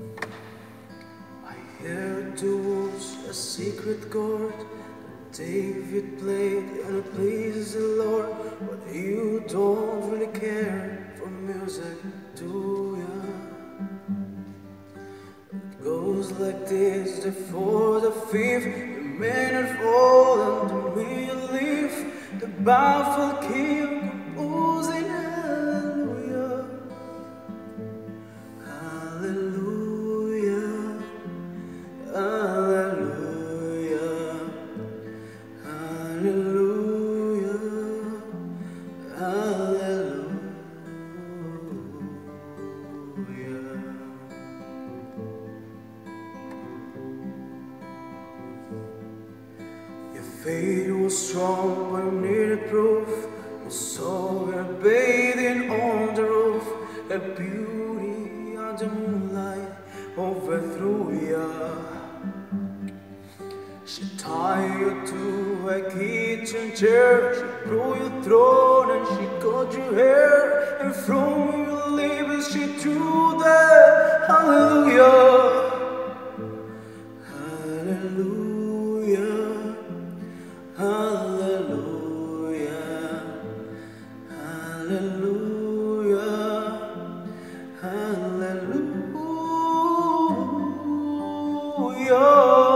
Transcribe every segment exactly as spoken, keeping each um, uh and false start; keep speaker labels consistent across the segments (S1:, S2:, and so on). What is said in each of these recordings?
S1: I hear the woods, a secret chord that David played and it pleases the Lord. But you don't really care for music, do ya? It goes like this: the fourth, the fifth, the minute fall, and the middle leaf, the baffled king composing hallelujah, hallelujah, hallelujah, hallelujah, hallelujah. Your faith was strong, but you needed proof. You saw her bathing on the roof. Her beauty under moonlight overthrew ya. She tied you to a kitchen chair. She drew your throat and she cut your hair. And from your lips she drew the hallelujah, hallelujah, hallelujah, hallelujah, hallelujah.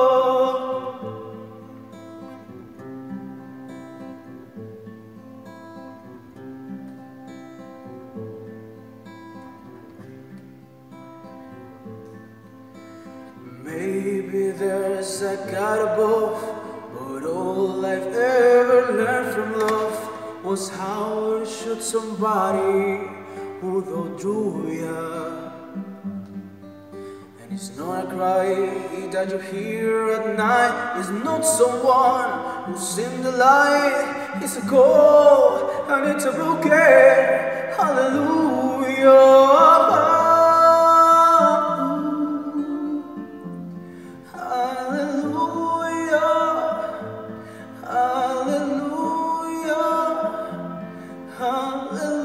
S1: Maybe there's a God above, but all I've ever learned from love was how to shoot somebody who don't do ya. And it's not a cry that you hear at night. It's not someone who's in the light. It's a call and it's a bouquet. Hallelujah. Hallelujah, hallelujah.